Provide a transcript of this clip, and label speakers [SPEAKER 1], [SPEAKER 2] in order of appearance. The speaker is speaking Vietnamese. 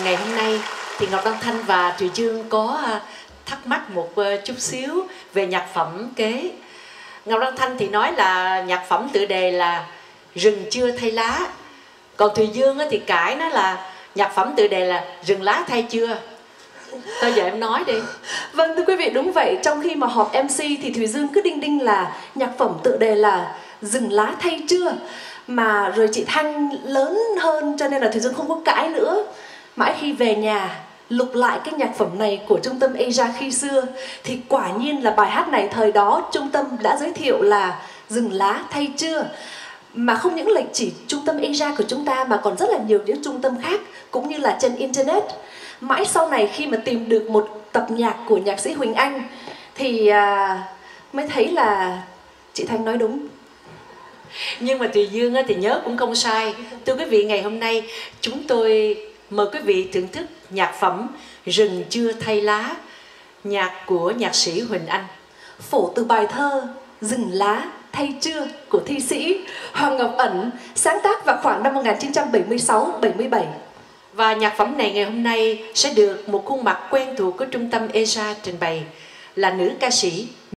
[SPEAKER 1] ngày hôm nay thì Ngọc Đăng Thanh và Thùy Dương có thắc mắc một chút xíu về nhạc phẩm kế. Ngọc Đăng Thanh thì nói là nhạc phẩm tựa đề là Rừng chưa thay lá, còn Thùy Dương thì cãi nó là nhạc phẩm tựa đề là Rừng lá thay chưa. Thôi giờ em nói đi.
[SPEAKER 2] Vâng thưa quý vị, đúng vậy. Trong khi mà họp MC thì Thùy Dương cứ đinh đinh là nhạc phẩm tựa đề là Rừng lá thay chưa, mà rồi chị Thanh lớn hơn cho nên là Thùy Dương không có cãi nữa. Mãi khi về nhà lục lại cái nhạc phẩm này của Trung tâm Asia khi xưa thì quả nhiên là bài hát này thời đó Trung tâm đã giới thiệu là Rừng lá thay chưa. Mà không những là chỉ Trung tâm Asia của chúng ta mà còn rất là nhiều những trung tâm khác cũng như là trên Internet. Mãi sau này khi mà tìm được một tập nhạc của nhạc sĩ Huỳnh Anh thì mới thấy là chị Thanh nói đúng.
[SPEAKER 1] Nhưng mà Thùy Dương thì nhớ cũng không sai. Thưa quý vị, ngày hôm nay chúng tôi mời quý vị thưởng thức nhạc phẩm Rừng chưa thay lá, nhạc của nhạc sĩ Huỳnh Anh.
[SPEAKER 2] Phổ từ bài thơ Rừng lá thay chưa của thi sĩ Hoàng Ngọc Ẩn, sáng tác vào khoảng năm 1976-77.
[SPEAKER 1] Và nhạc phẩm này ngày hôm nay sẽ được một khuôn mặt quen thuộc của Trung tâm Asia trình bày là nữ ca sĩ